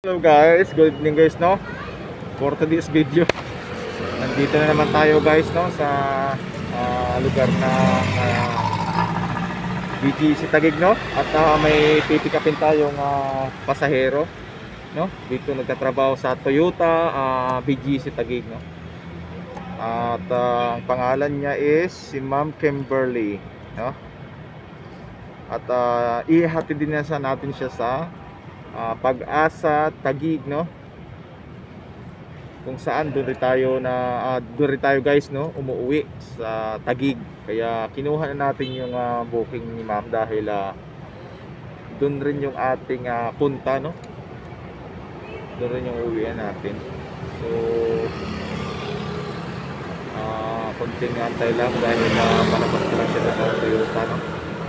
Hello guys, good evening guys, no? For today's video, nandito na naman tayo guys, no? Sa lugar na BGC Taguig, no? At may pipikapin tayong pasahero, no? Dito nagtatrabaho sa Toyota BGC Taguig, no? At ang pangalan niya is si Ma'am Kimberly, no? At ihatid din natin siya sa Pag-asa Taguig, no? Kung saan doon rin tayo guys, no? Umuwi sa Taguig. Kaya kinuha na natin yung booking ni ma'am dahil doon rin yung ating punta, no? Doon rin yung uwian natin. So konting antay lang dahil palabas ko lang siya ng Toyota, no?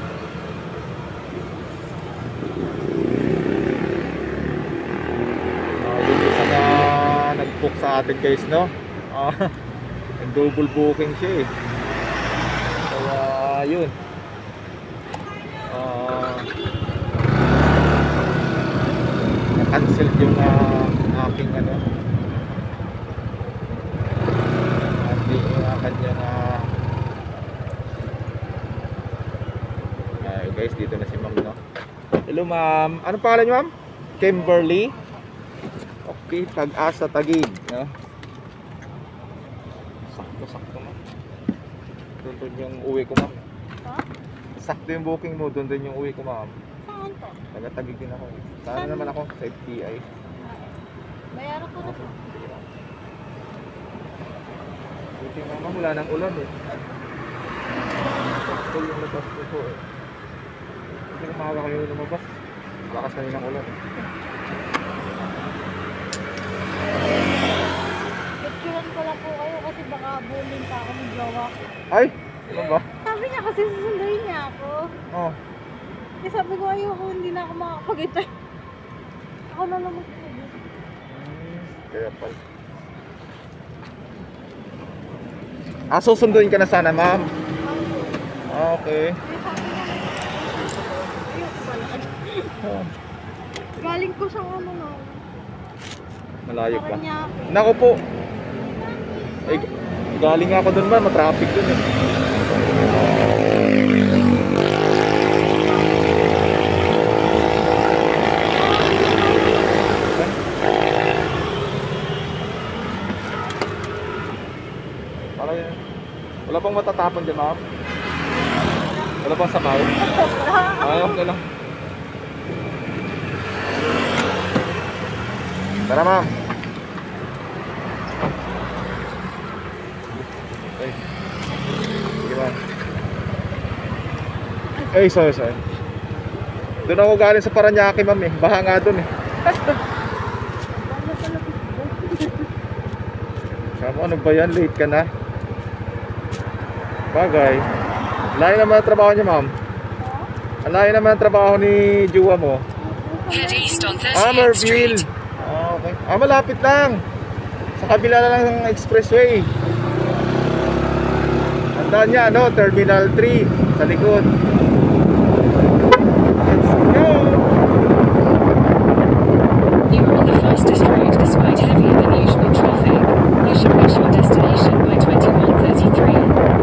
Nag-book sa atin guys, no? Nag-double booking siya eh. Kaya yun, na-cancel yung aking kanyang guys, dito na si ma'am, no? Hello ma'am, anong pangalan niyo ma'am? Kimberly. Okay, Pag-asa Taguig, no? Sakto ma'am. Doon yung uwi ko ma'am. Sakto yung booking mo, doon din yung uwi ko ma'am. Saan to? Taga Taguig din ako. Saan naman ako? Sa FTI. Bayaran ko na to. Buti nga ma'am, wala nang ulan eh. Sakto yung labas ko po eh. Kasi kumaga kayo lumabas. Lakas na ng ulan eh. Picturean ko lang po kayo kasi baka bullying pa ako ng jowa ko. Ay! Ano ba? Sabi niya kasi susunduin niya ako. Oh. Eh sabi ko ayoko, hindi na ako makakapag-itay. Ako na lang mag-itay. Kaya pala. Susunduin ka na sana ma'am. Okay. Ayoko pala. Galing ko sa ano na. Malayo pa. Paranaque. Nako po. Ay, galing ako doon man, matraffic doon eh. Wala pang matatapon dyan ma'am? Wala pang sabaw? Okay lang. Tara ma'am. Ay. Sige ma'am. Ay, sorry. Doon ako galing sa Paranaque ma'am eh. Baha nga doon eh. Kamu, ano ba yan? Late ka na? Bagay. Layo naman ang trabaho niya ma'am. Layo naman ang trabaho ni Juwa mo. Head east on 30th Merville. Street. Okay. Malapit lang. Sa kabila na lang ng expressway. Tandaan niya, no? Terminal 3 sa likod. Let's go! You are on the fastest route despite heavier than usual traffic. You should reach your destination by 21:33.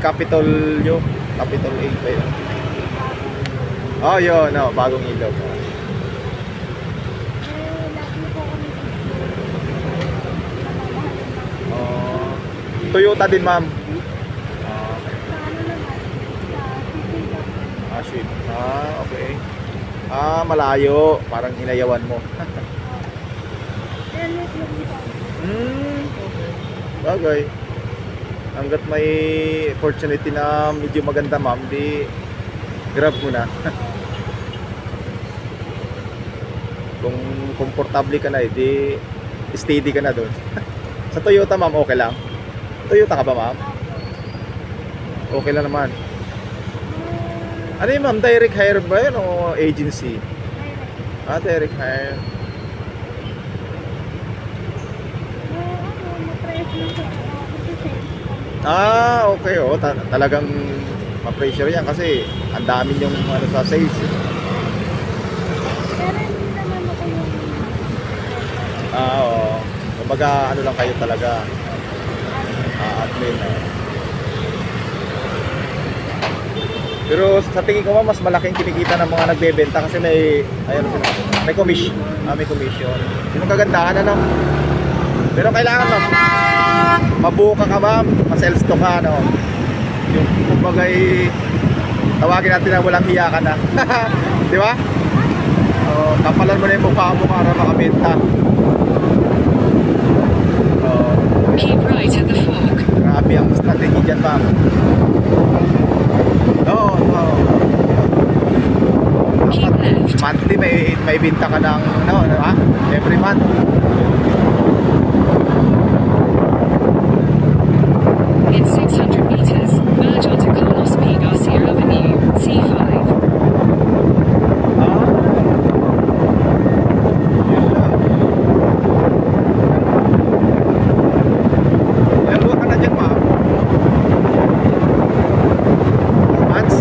Capitol yun. Capitol 8 ba yun? Oh, yun. No, bagong ilog. Eh, lagi po kami Oh, Toyota din, ma'am. sa ano naman, sa Sweet. Okay. Malayo. Parang inayawan mo. Ayan yung dito. Okay. Bagay. Hanggat may opportunity na medyo maganda, ma'am, di grab mo na. Kung komportable ka na, di steady ka na doon. Sa Toyota, ma'am, okay lang. Toyota ka ba, ma'am? Okay lang naman. Ano yun, ma'am? Direct hire ba yun o agency? Direct hire. Okay. Talagang ma-pressure yan kasi ang dami yung ano sa sales. Pero hindi naman ako yung Oo. Kumbaga, ano lang kayo talaga. Admin. Pero sa tingin ko, mas malaking kinikita ng mga nagbebenta kasi may may commission. May commission. Yung kagandahan na pero kailangan, ma'am, mabuka ka, ma'am, ma-sales to ka, no? Yung kumbaga tawagin natin na walang hiya ka na. Di ba? Kapalan mo na yung mukha mo para makabenta. Keep right at the fork. Grabe ang strategy dyan, ma'am. No. Keep left. Monthly may binta ka ng every month. In 600 meters, merge onto Carlos P. Garcia Avenue, C5. Dalawa ka na dyan, ma'am. Months?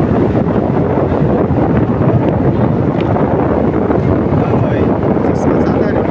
Okay. 6 months ata rin.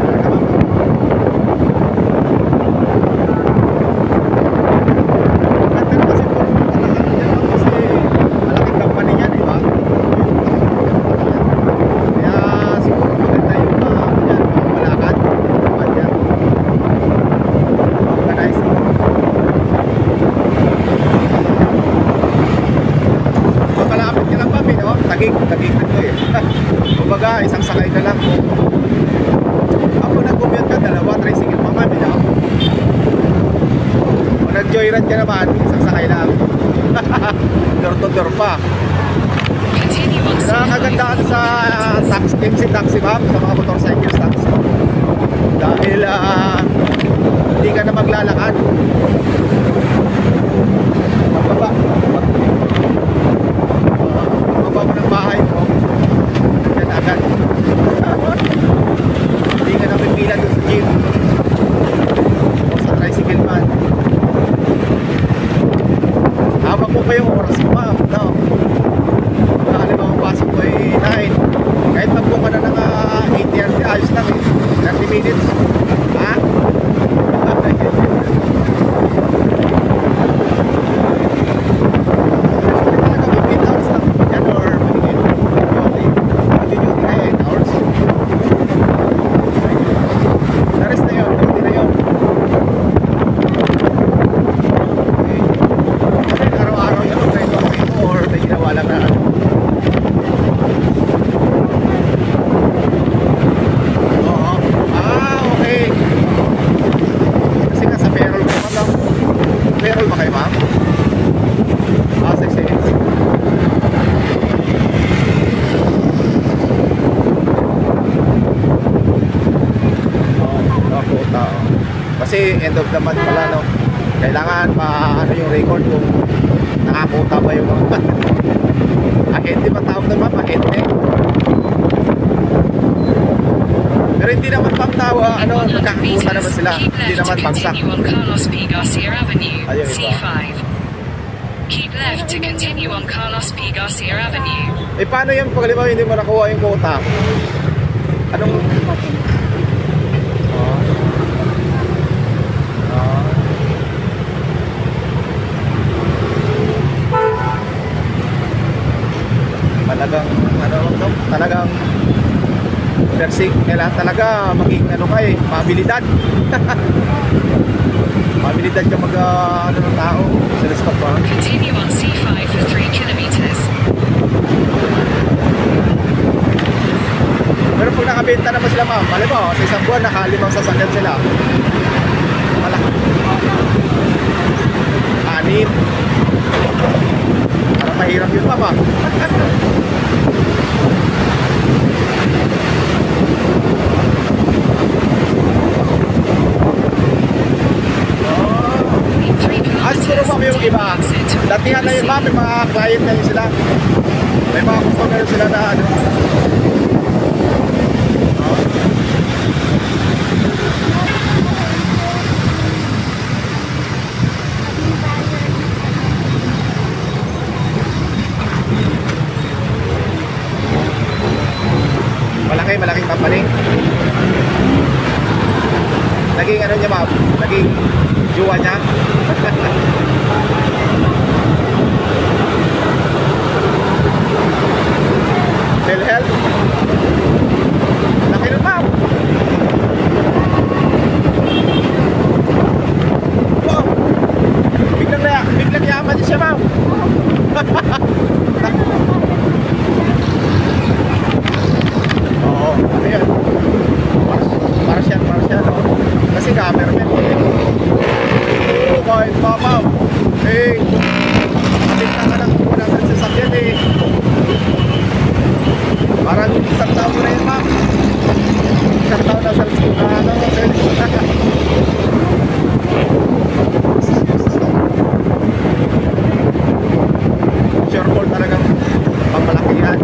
Tagig na to eh. Kumbaga, isang sakay ka lang. Ako nag-commute ka, dalawa, tricycle pa kami na. Kung nag-joyride ka naman, isang sakay lang. Door to door pa. Continue on Nakakagandaan sa MC taxi, ma'am, sa mga motorcycle taxi. Dahil hindi ka na maglalakad. Magbaba mo ng bahay mo, yan agad. Hindi ka na pipila doon sa gym o sa tricycle man. Hawak mo pa yung oras mo, ma'am, no? Halimbawa pasok mo ay 9, kahit magpo ka na ng 8:30, ayos lang eh, 30 minutes. Kasi end of the month pala, no? Kailangan ano yung record kung nakakuta ba yung mga ahente ba tawag na, ma'am? Ahente? Pero hindi naman pagtawa, nagkakakuta naman sila. Hindi naman bagsak. Ayun, iba. C5. Keep left to continue on Carlos P. Garcia Avenue. Paano yung pag halimbawa hindi mo nakuha yung quota? Anong... basic, kailangan talaga maging ano ka eh, mabilidad. Mabilidad ka mag ano ng tao. Sila stop pa. Continue on C5 for 3 kilometers. Pero pag nakabenta naman sila ma'am, alam mo, sa isang buwan naka-5 sasakyan sila. Malaki. 6. Parang mahirap yun ma'am ah. In 3 Siguro kilometers, ma'am yung iba, exit to datihan na yun ma'am, may mga client na yun sila. May mga customer sila na ano. Malaking company. Naging ano niya ma'am, naging jowa niya. PhilHealth. Laki nun ma'am. Wow. Biglang yaman niya siya ma'am. Oo, ayun. Martian, oh. Kasi cameraman eh. Oh, kahit mamaw. Eh, kapit ka lang muna ng sasakyan eh. Parang isang taon na yun, ma'am. Isang taon na sa ano, sure call talagang pamalaki yan.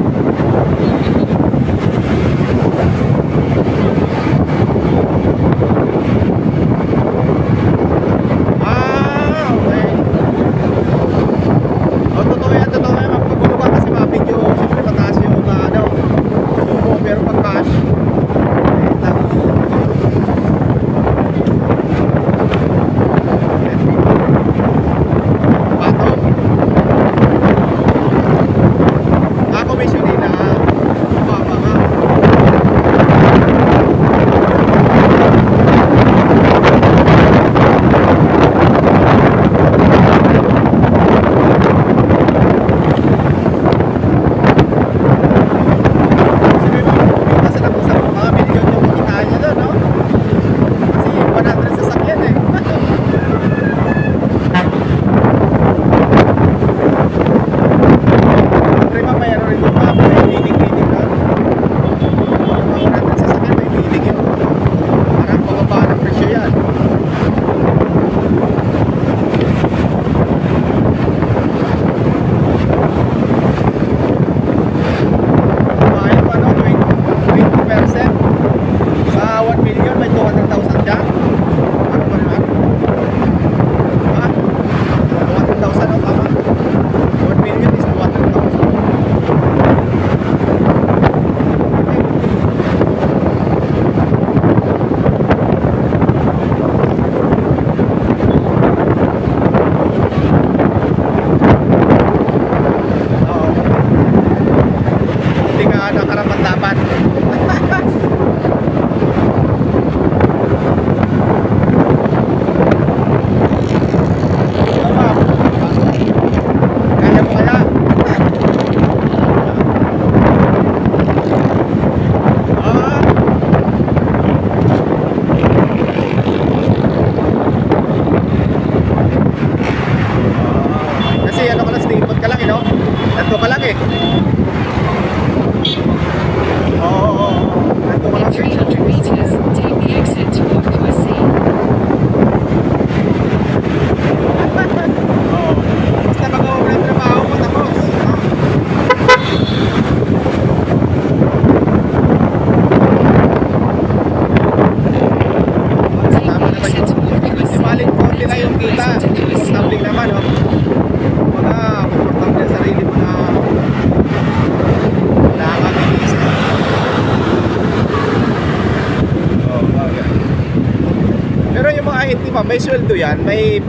May sweldo yan, may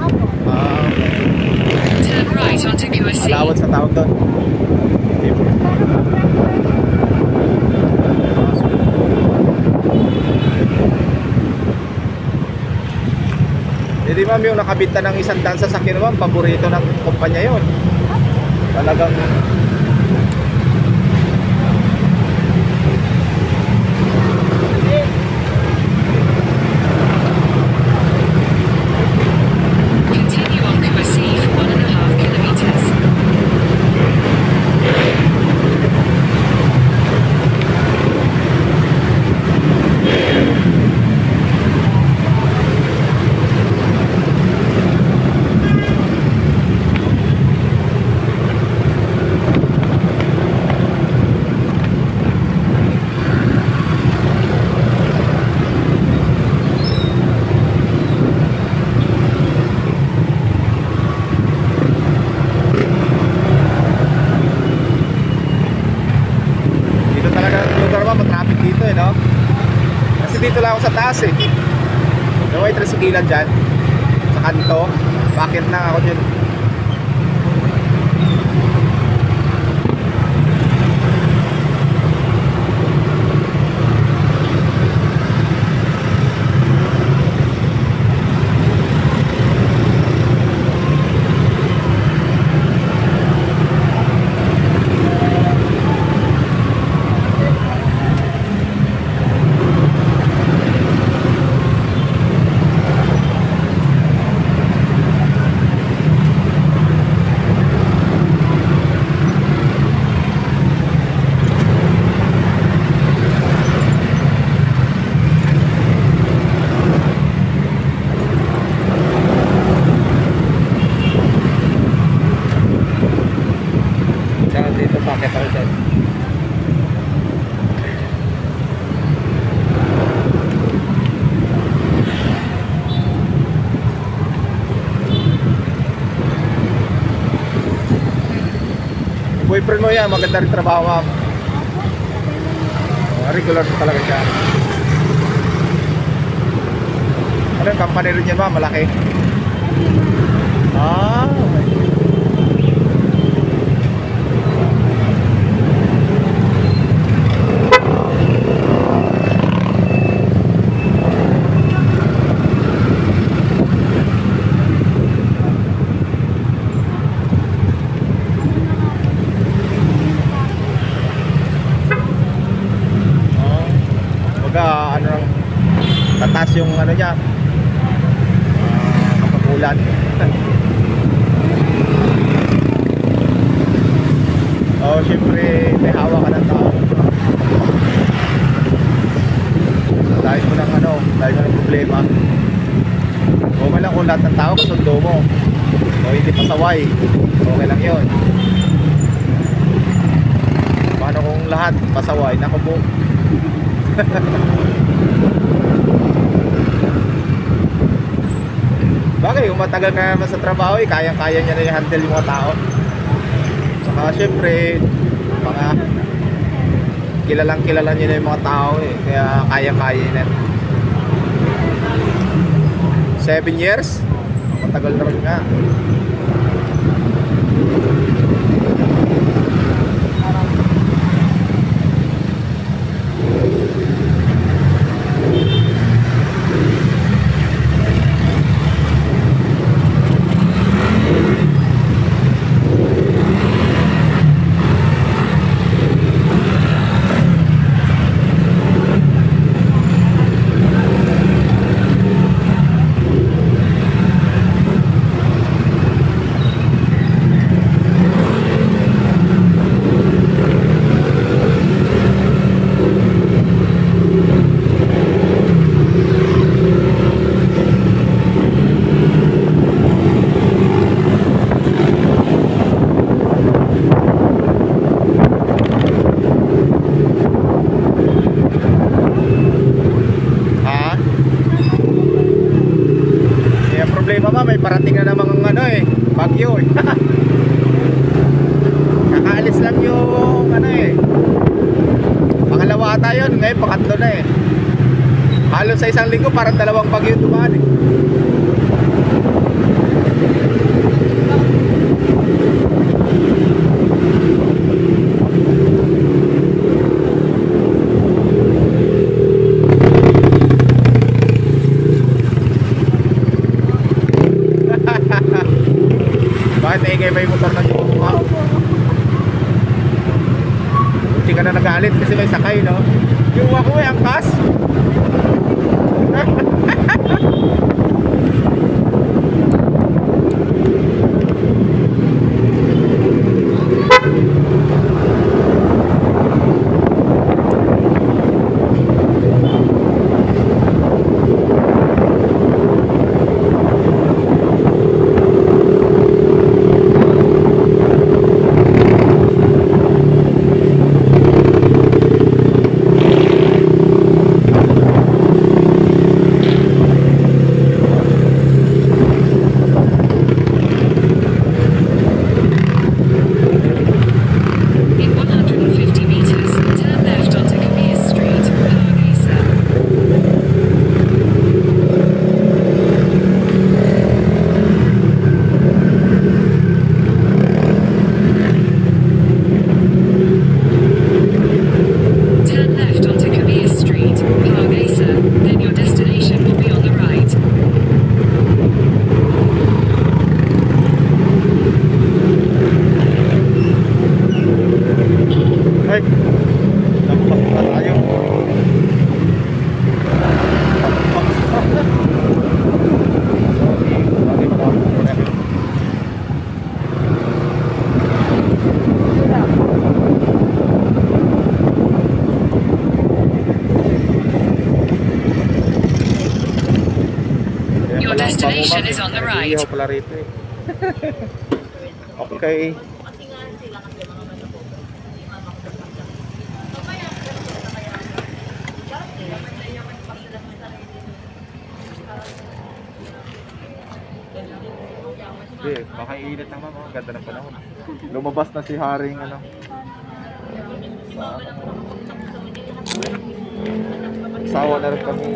Turn right onto QSC. allowance sa tawag doon. Hindi ma'am, yung nakabinta ng 100 sasakyan ma'am, paborito ng kumpanya yon. Talagang Continue on Kawasi for 1.5 kilometers. dito talaga yung lugar ma'am, matraffic dito eh, no? Kasi dito lang ako sa taas eh. Yung may trisikilan dyan, sa kanto, bakit lang ako dyan. Saka dito, bakit ako dyan? Boyfriend mo yan, maganda rin trabaho ma'am. Regular talaga siya. Ano yung company rin niya ma'am? Malaki? Ah, okay. Ano lang, tataas yung ano niya, kapag ulan. Oh, syempre may hawa ka ng tao. Dahil mo ng ano, dahil mo ng problema. Okay lang kung lahat ng tao kasundo mo o hindi pasaway, okay lang yun. Paano kung lahat pasaway? Naku po. Bagay, kung matagal ka naman sa trabaho, kayang-kaya niya na i-handle yung mga tao. Saka syempre, mga kilalang kilala niya na yung mga tao eh. Kaya kaya-kaya na. 7 years? Matagal na rin nga. May parating na namang ano eh, bagyo eh. Kakaalis lang yung ano eh, pangalawa ata yun, ngayon pangatlo na eh. Halos sa isang linggo parang 2 bagyo dumaan eh. destination is on the right. Ihaw pala rito eh. Okay. Hindi, baka iinit naman oh. Ganda ng panahon. Lumabas na si Haring ano. Sawa na rin kami.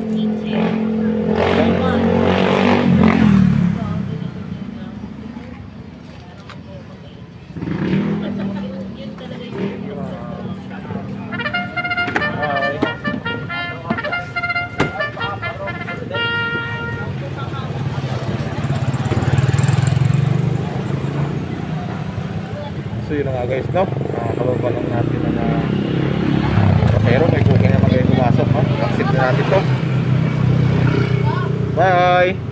So yun na nga guys, no? Kababa lang natin na pero may booking naman kayo pumasok, no? Accept na natin to. Bye!